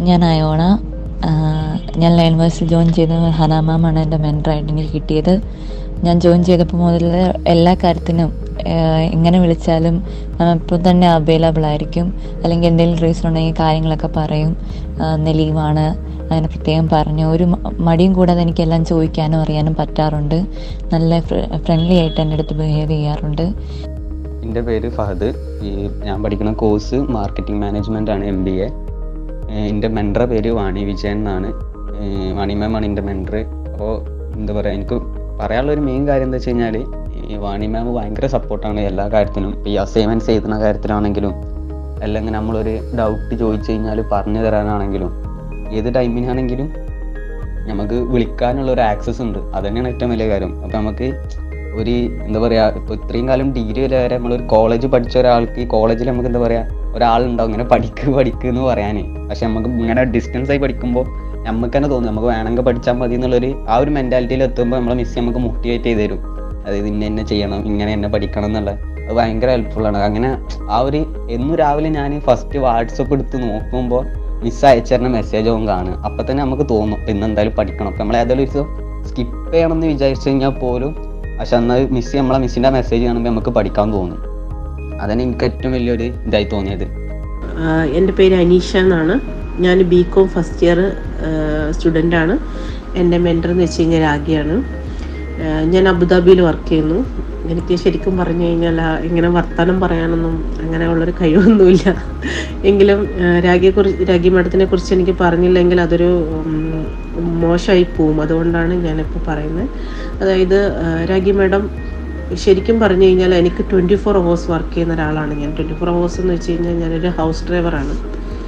ഞാൻ അയോണ. ഞാൻ lion വേഴ്സിൽ join ചെയ്തത് ഹന മാമാണ് എൻ്റെ മെൻറ്ററായിട്ട് എനിക്ക് കിട്ടിയത്. ഞാൻ ജോയിൻ ചെയ്തപ്പോൾ മുതൽ എല്ലാ കാര്യത്തിനും എങ്ങനെ വിളിച്ചാലും ഇപ്പോൾ തന്നെ അവൈലബിൾ ആയിരിക്കും. അല്ലെങ്കിൽ എന്തെങ്കിലും റീസൺ ഉണ്ടെങ്കിൽ കാര്യങ്ങളൊക്കെ പറയും. ലീവാണ് അങ്ങനെ പ്രത്യേകം പറഞ്ഞു. ഒരു മടിയും കൂടാതെ എനിക്കെല്ലാം ചോദിക്കാനും അറിയാനും പറ്റാറുണ്ട്. നല്ല ഫ്രണ്ട്ലി ആയിട്ട് എൻ്റെ അടുത്ത് ബിഹേവ് ചെയ്യാറുണ്ട്. എൻ്റെ പേര് ഫഹദ്. ഞാൻ പഠിക്കുന്ന കോഴ്സ് മാർക്കറ്റിംഗ് മാനേജ്മെൻ്റ് ആണ്, MBA. എൻ്റെ മെൻറ്ററുടെ പേര് വാണി വിജയൻ എന്നാണ്. വാണി മാമാണ് എൻ്റെ മെൻറ്റർ. അപ്പോൾ എന്താ പറയുക, എനിക്ക് പറയാനുള്ളൊരു മെയിൻ കാര്യം എന്താ വെച്ച് കഴിഞ്ഞാൽ, ഈ വാണി മാം ഭയങ്കര സപ്പോർട്ടാണ് എല്ലാ കാര്യത്തിനും. ഇപ്പോൾ ഈ അസൈൻമെൻറ്റ്സ് എഴുതുന്ന കാര്യത്തിലാണെങ്കിലും, അല്ലെങ്കിൽ നമ്മളൊരു ഡൗട്ട് ചോദിച്ചു കഴിഞ്ഞാൽ പറഞ്ഞു തരാനാണെങ്കിലും, ഏത് ടൈമിനാണെങ്കിലും നമുക്ക് വിളിക്കാനുള്ളൊരു ആക്സസ് ഉണ്ട്. അത് തന്നെയാണ് ഏറ്റവും വലിയ കാര്യം. അപ്പോൾ നമുക്ക് ഒരു എന്താ പറയുക, ഇപ്പോൾ ഇത്രയും കാലം ഡിഗ്രി വരെ നമ്മളൊരു കോളേജ് പഠിച്ച ഒരാൾക്ക് ഈ കോളേജിൽ നമുക്ക് എന്താ പറയുക, ഒരാളുണ്ടാവും ഇങ്ങനെ പഠിക്കുക എന്ന് പറയാൻ. പക്ഷെ നമുക്ക് ഇങ്ങനെ ഡിസ്റ്റൻസ് ആയി പഠിക്കുമ്പോൾ നമുക്ക് തന്നെ തോന്നും നമുക്ക് വേണമെങ്കിൽ പഠിച്ചാൽ മതി എന്നുള്ളൊരു ആ ഒരു മെൻറ്റാലിറ്റിയിൽ എത്തുമ്പോൾ നമ്മളെ മിസ് നമുക്ക് മോട്ടിവേറ്റ് ചെയ്ത് തരും. അതായത് ഇന്നെ ചെയ്യണം, ഇങ്ങനെ എന്നെ പഠിക്കണം എന്നുള്ളത്. അത് ഭയങ്കര ഹെൽപ്ഫുള്ളാണ്. അങ്ങനെ ആ ഒരു എന്നും രാവിലെ ഞാൻ ഫസ്റ്റ് വാട്സപ്പ് എടുത്ത് നോക്കുമ്പോൾ മിസ് അയച്ചിരുന്ന മെസ്സേജും കാണുക. അപ്പം തന്നെ നമുക്ക് തോന്നും ഇന്ന് എന്തായാലും പഠിക്കണം. അപ്പം നമ്മൾ ഏതായാലും ഒരു ദിവസം സ്കിപ്പ് ചെയ്യണമെന്ന് വിചാരിച്ചു കഴിഞ്ഞാൽ പോലും പക്ഷെ എന്നാൽ നമ്മളെ മിസ്സിൻ്റെ മെസ്സേജ് കാണുമ്പോൾ നമുക്ക് പഠിക്കാൻ തോന്നും. അതാണ് എനിക്ക് ഏറ്റവും വലിയൊരു ഇതായി തോന്നിയത്. എൻ്റെ പേര് അനീഷ എന്നാണ്. ഞാൻ BCom ഫസ്റ്റ് ഇയർ സ്റ്റുഡൻ്റാണ്. എൻ്റെ മെൻറ്റർ എന്ന് വെച്ച് കഴിഞ്ഞാൽ രാഗിയാണ്. ഞാൻ അബുദാബിയിൽ വർക്ക് ചെയ്യുന്നു. എനിക്ക് ശരിക്കും പറഞ്ഞു കഴിഞ്ഞാൽ ഇങ്ങനെ വർത്തമാനം പറയാനൊന്നും അങ്ങനെയുള്ളൊരു കഴിവൊന്നുമില്ല. എങ്കിലും രാഗി മാഡത്തിനെ കുറിച്ച് എനിക്ക് പറഞ്ഞില്ലെങ്കിൽ അതൊരു മോശമായി പോവും. അതുകൊണ്ടാണ് ഞാനിപ്പോൾ പറയുന്നത്. അതായത് രാഗി മാഡം ശരിക്കും പറഞ്ഞു കഴിഞ്ഞാൽ എനിക്ക് 24 hours വർക്ക് ചെയ്യുന്ന ഒരാളാണ് ഞാൻ. 24 hours എന്ന് വെച്ച് കഴിഞ്ഞാൽ ഞാനൊരു ഹൗസ് ഡ്രൈവറാണ്.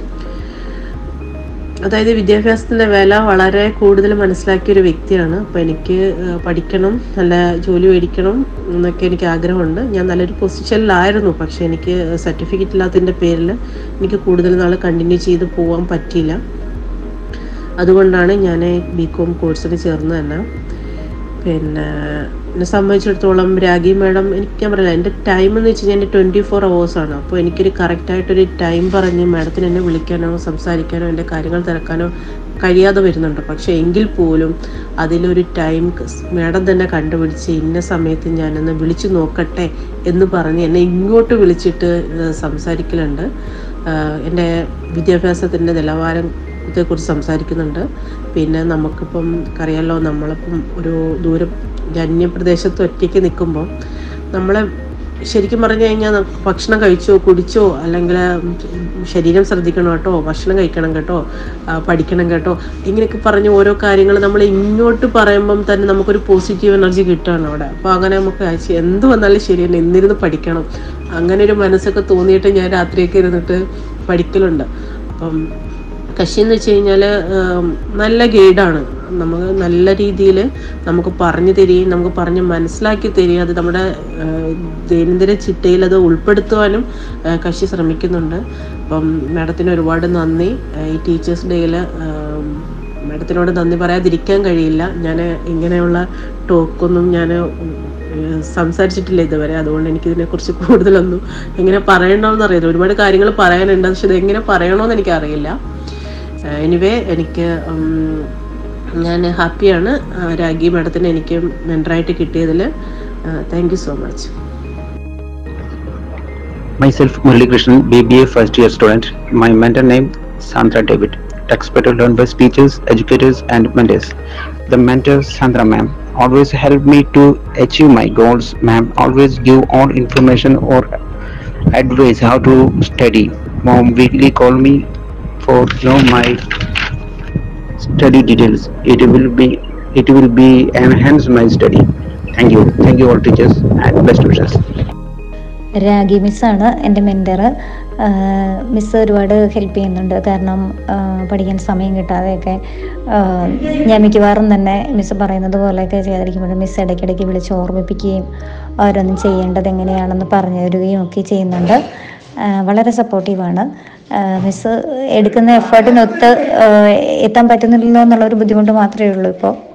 അതായത് വിദ്യാഭ്യാസത്തിൻ്റെ വില വളരെ കൂടുതൽ മനസ്സിലാക്കിയൊരു വ്യക്തിയാണ്. അപ്പോൾ എനിക്ക് പഠിക്കണം, നല്ല ജോലി മേടിക്കണം എന്നൊക്കെ എനിക്ക് ആഗ്രഹമുണ്ട്. ഞാൻ നല്ലൊരു പൊസിഷനിലായിരുന്നു. പക്ഷേ എനിക്ക് സർട്ടിഫിക്കറ്റ് ഇല്ലാത്തതിൻ്റെ പേരിൽ എനിക്ക് കൂടുതൽ നാൾ കണ്ടിന്യൂ ചെയ്ത് പോകാൻ പറ്റിയില്ല. അതുകൊണ്ടാണ് ഞാൻ BCom കോഴ്സിന് ചേർന്ന് തന്നെ. പിന്നെ എന്നെ സംബന്ധിച്ചിടത്തോളം രാഗി മാഡം ഞാൻ പറയാം, എൻ്റെ ടൈം എന്ന് വെച്ച് കഴിഞ്ഞാൽ 24 hours ആണ്. അപ്പോൾ എനിക്കൊരു കറക്റ്റായിട്ടൊരു ടൈം പറഞ്ഞ് മാഡത്തിന് എന്നെ വിളിക്കാനോ സംസാരിക്കാനോ എൻ്റെ കാര്യങ്ങൾ തിരക്കാനോ കഴിയാതെ വരുന്നുണ്ട്. പക്ഷേ എങ്കിൽ പോലും അതിലൊരു ടൈം മാഡം തന്നെ കണ്ടുപിടിച്ച് ഇന്ന സമയത്ത് ഞാനൊന്ന് വിളിച്ചു നോക്കട്ടെ എന്ന് പറഞ്ഞ് എന്നെ ഇങ്ങോട്ട് വിളിച്ചിട്ട് സംസാരിക്കലുണ്ട്. എൻ്റെ വിദ്യാഭ്യാസത്തിൻ്റെ നിലവാരത്തെക്കുറിച്ച് സംസാരിക്കുന്നുണ്ട്. പിന്നെ നമുക്കിപ്പം അറിയാമല്ലോ, നമ്മളിപ്പം ഒരു ദൂരം അന്യപ്രദേശത്ത് ഒറ്റയ്ക്ക് നിൽക്കുമ്പോൾ നമ്മളെ ശരിക്കും പറഞ്ഞു കഴിഞ്ഞാൽ ഭക്ഷണം കഴിച്ചോ കുടിച്ചോ അല്ലെങ്കിൽ ശരീരം ശ്രദ്ധിക്കണം കേട്ടോ, ഭക്ഷണം കഴിക്കണം കേട്ടോ, പഠിക്കണം കേട്ടോ, ഇങ്ങനെയൊക്കെ പറഞ്ഞ് ഓരോ കാര്യങ്ങൾ നമ്മൾ ഇങ്ങോട്ട് പറയുമ്പം തന്നെ നമുക്കൊരു പോസിറ്റീവ് എനർജി കിട്ടുകയാണ് അവിടെ. അപ്പോൾ അങ്ങനെ നമുക്ക് എന്ത് വന്നാലും ശരിയല്ല, എന്നിരുന്ന് പഠിക്കണം, അങ്ങനെ ഒരു മനസ്സൊക്കെ തോന്നിയിട്ട് ഞാൻ രാത്രിയൊക്കെ ഇരുന്നിട്ട് പഠിക്കലുണ്ട്. അപ്പം കശി എന്ന് വെച്ച് കഴിഞ്ഞാൽ നല്ല ഗൈഡാണ്. നമുക്ക് നല്ല രീതിയിൽ നമുക്ക് പറഞ്ഞു തരികയും നമുക്ക് പറഞ്ഞ് മനസ്സിലാക്കി തരികയും അത് നമ്മുടെ ദൈനംദിന ചിട്ടയിൽ അത് ഉൾപ്പെടുത്തുവാനും കശി ശ്രമിക്കുന്നുണ്ട്. അപ്പം മാഡത്തിന് ഒരുപാട് നന്ദി. ഈ ടീച്ചേഴ്സ് ഡേയിൽ മാഡത്തിനോട് നന്ദി പറയാതിരിക്കാൻ കഴിയില്ല. ഞാൻ ഇങ്ങനെയുള്ള ടോക്കൊന്നും ഞാൻ സംസാരിച്ചിട്ടില്ല ഇതുവരെ. അതുകൊണ്ട് എനിക്കിതിനെക്കുറിച്ച് കൂടുതലൊന്നും എങ്ങനെ പറയണമെന്ന് അറിയില്ല. ഒരുപാട് കാര്യങ്ങൾ പറയാനുണ്ട്, പക്ഷെ ഇതെങ്ങനെ പറയണമെന്ന് എനിക്കറിയില്ല. എനിവേ എനിക്ക് ഞാൻ ഹാപ്പിയാണ് രാഗി മാഡത്തിന് എനിക്ക് മെൻറ്ററായിട്ട് കിട്ടിയതിൽ. Thank you so much. Myself Murali Krishnan, BBA first year student. My mentor name Sandra David. Expert to learn by teachers, educators and mentors. The mentor Sandra ma'am always help me to achieve my goals. Ma'am always give all information or advice how to study. Mom weekly call me for know my study details. It will be enhance my study. Thank you all teachers and best wishes. Ragi മിസ്സാണ് എൻ്റെ mentor. Miss ഒരുപാട് help ചെയ്യുന്നുണ്ട്. കാരണം പഠിക്കാൻ സമയം കിട്ടാതെയൊക്കെ ഞാൻ മിക്കവാറും തന്നെ മിസ്സ് പറയുന്നത് പോലെയൊക്കെ ചെയ്യാതിരിക്കുമ്പോഴും മിസ്സ് ഇടയ്ക്കിടയ്ക്ക് വിളിച്ച് ഓർമ്മിപ്പിക്കുകയും ഓരോന്നും ചെയ്യേണ്ടത് എങ്ങനെയാണെന്ന് പറഞ്ഞു തരികയും ഒക്കെ ചെയ്യുന്നുണ്ട്. വളരെ സപ്പോർട്ടീവാണ്. മിസ്സ് എടുക്കുന്ന എഫേർട്ടിനൊത്ത് എത്താൻ പറ്റുന്നില്ലല്ലോ എന്നുള്ളൊരു ബുദ്ധിമുട്ട് മാത്രമേ ഉള്ളൂ ഇപ്പോൾ.